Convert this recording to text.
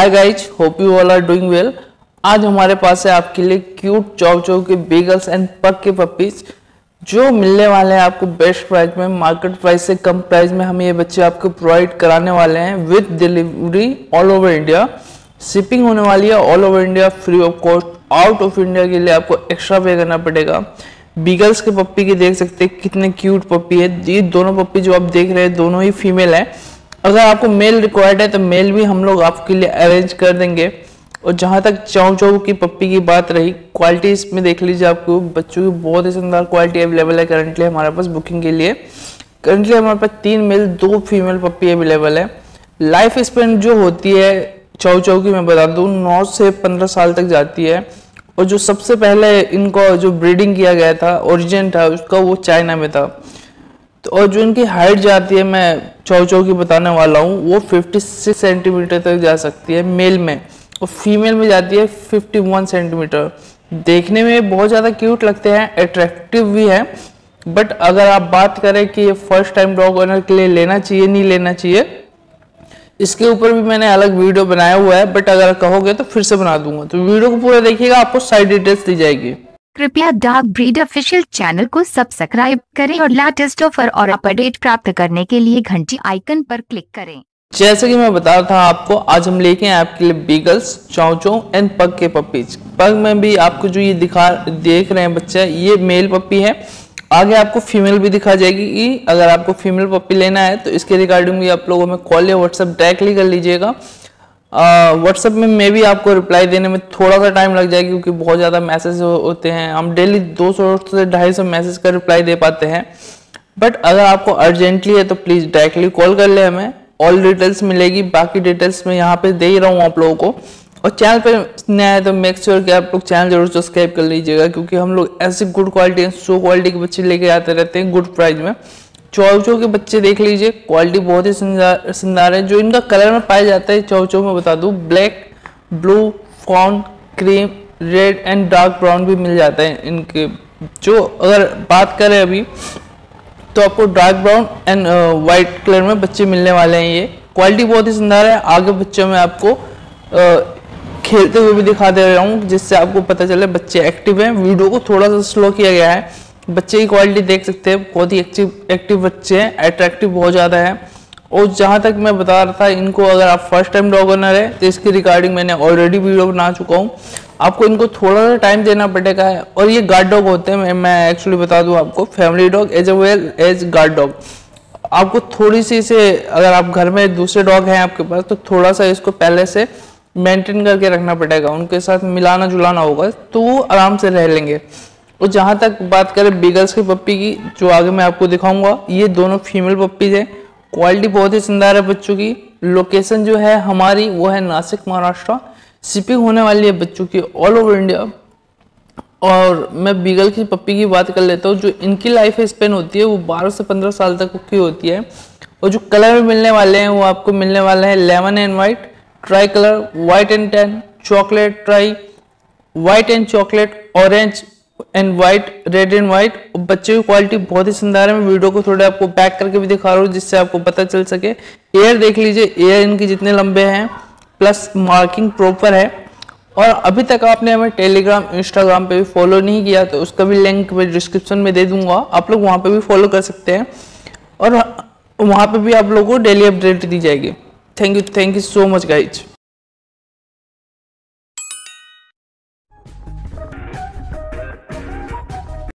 Hi guys, hope you all are doing well. आज हमारे पास है आपके लिए क्यूट चाउ चाउ के बीगल्स एंड पग के पपीज जो मिलने वाले हैं आपको बेस्ट प्राइस में। मार्केट प्राइस से कम प्राइस में हम ये बच्चे आपको प्रोवाइड कराने वाले हैं with delivery all over India. Shipping होने वाली है all over India free of cost. Out of India के लिए आपको एक्स्ट्रा पे करना पड़ेगा। बीगल्स के पप्पी के देख सकते हैं कितने क्यूट पप्पी है। ये दोनों पप्पी जो आप देख रहे हैं दोनों ही फीमेल है। अगर आपको मेल रिक्वायर्ड है तो मेल भी हम लोग आपके लिए अरेंज कर देंगे। और जहां तक चाउ चाउ की पप्पी की बात रही, क्वालिटी इसमें देख लीजिए, आपको बच्चों की बहुत ही शानदार क्वालिटी अवेलेबल है करंटली हमारे पास बुकिंग के लिए। करंटली हमारे पास 3 मेल 2 फीमेल पप्पी अवेलेबल है। लाइफ स्पेन जो होती है चाउ चाउ की मैं बता दूं 9 से 15 साल तक जाती है। और जो सबसे पहले इनको जो ब्रीडिंग किया गया था ओरिजिन था उसका वो चाइना में था। तो और जो इनकी हाइट जाती है मैं चाउ चाउ की बताने वाला हूँ वो 56 सेंटीमीटर तक जा सकती है मेल में, और फीमेल में जाती है 51 सेंटीमीटर। देखने में बहुत ज़्यादा क्यूट लगते हैं, अट्रैक्टिव भी है। बट अगर आप बात करें कि ये फर्स्ट टाइम डॉग ओनर के लिए लेना चाहिए नहीं लेना चाहिए, इसके ऊपर भी मैंने अलग वीडियो बनाया हुआ है। बट अगर कहोगे तो फिर से बना दूंगा, तो वीडियो को पूरा देखिएगा, आपको सारी डिटेल्स दी जाएगी। कृपया डॉग ब्रीड ऑफिशियल चैनल को सब्सक्राइब करें और लेटेस्ट ऑफर और अपडेट प्राप्त करने के लिए घंटी आइकन पर क्लिक करें। जैसे कि मैं बता रहा था आपको, आज हम लेके आए आपके लिए बीगल्स, चाउ चाउ एंड पग के पपीज। पग में भी आपको जो ये देख रहे हैं बच्चा, ये मेल पपी है। आगे आपको फीमेल भी दिखा जाएगी। अगर आपको फीमेल पपी लेना है तो इसके रिगार्डिंग भी आप लोगों में कॉल या व्हाट्सएप डायरेक्टली कर लीजिएगा। व्हाट्सएप में मे भी आपको रिप्लाई देने में थोड़ा सा टाइम लग जाएगा क्योंकि बहुत ज़्यादा मैसेज होते हैं। हम डेली 200 से 250 मैसेज का रिप्लाई दे पाते हैं। बट अगर आपको अर्जेंटली है तो प्लीज़ डायरेक्टली कॉल कर ले, हमें ऑल डिटेल्स मिलेगी। बाकी डिटेल्स मैं यहाँ पे दे ही रहा हूँ आप लोगों को। और चैनल पे नया है तो मेक श्योर कि आप लोग चैनल जरूर सब्सक्राइब कर लीजिएगा, क्योंकि हम लोग ऐसी गुड क्वालिटी सो क्वालिटी के बच्चे लेके आते रहते हैं गुड प्राइस में। चाउ चाउ के बच्चे देख लीजिए, क्वालिटी बहुत ही शानदार है। जो इनका कलर में पाया जाता है चाउ चाउ में बता दूं, black, blue, fawn, cream, red and dark brown भी मिल जाता है इनके। जो अगर बात करें अभी तो आपको dark brown and white colour में बच्चे मिलने वाले हैं। ये क्वालिटी बहुत ही शानदार है। आगे बच्चों में आपको खेलते हुए भी दिखा दे रहा हूँ जिससे आपको पता चले बच्चे एक्टिव हैं। वीडियो को थोड़ा सा स्लो किया गया है। बच्चे की क्वालिटी देख सकते हैं, बहुत ही एक्टिव बच्चे हैं, अट्रैक्टिव बहुत ज़्यादा है। और जहाँ तक मैं बता रहा था, इनको अगर आप फर्स्ट टाइम डॉग ओनर है तो इसकी रिगार्डिंग मैंने ऑलरेडी वीडियो बना चुका हूँ। आपको इनको थोड़ा सा टाइम देना पड़ेगा। और ये गार्ड डॉग होते हैं, मैं एक्चुअली बता दूँ आपको, family dog as well as guard dog. आपको थोड़ी सी इसे, अगर आप घर में दूसरे डॉग हैं आपके पास तो थोड़ा सा इसको पहले से मेंटेन करके रखना पड़ेगा, उनके साथ मिलाना जुलाना होगा तो वो आराम से रह लेंगे। और जहाँ तक बात करें बीगल्स की पप्पी की, जो आगे मैं आपको दिखाऊंगा, ये दोनों फीमेल पप्पीज हैं। क्वालिटी बहुत ही शानदार है बच्चों की। लोकेशन जो है हमारी वो है नासिक महाराष्ट्र। शिपिंग होने वाली है बच्चों की ऑल ओवर इंडिया। और मैं बीगल की पप्पी की बात कर लेता हूँ। जो इनकी लाइफ स्पेन होती है वो 12 से 15 साल तक की होती है। और जो कलर में मिलने वाले हैं वो आपको मिलने वाले हैं lemon and white, tri colour, white and tan, chocolate tri, white and chocolate, orange and white, red and white. बच्चे की क्वालिटी बहुत ही शानदार है। मैं वीडियो को थोड़ा आपको बैक करके भी दिखा रहा हूँ जिससे आपको पता चल सके। एयर देख लीजिए, एयर इनके जितने लंबे हैं, प्लस मार्किंग प्रॉपर है। और अभी तक आपने हमें टेलीग्राम इंस्टाग्राम पे भी फॉलो नहीं किया तो उसका भी लिंक मैं डिस्क्रिप्शन में दे दूंगा, आप लोग वहाँ पे भी फॉलो कर सकते हैं। और वहाँ पे भी आप लोगों को डेली अपडेट दी जाएगी। Thank you so much guys.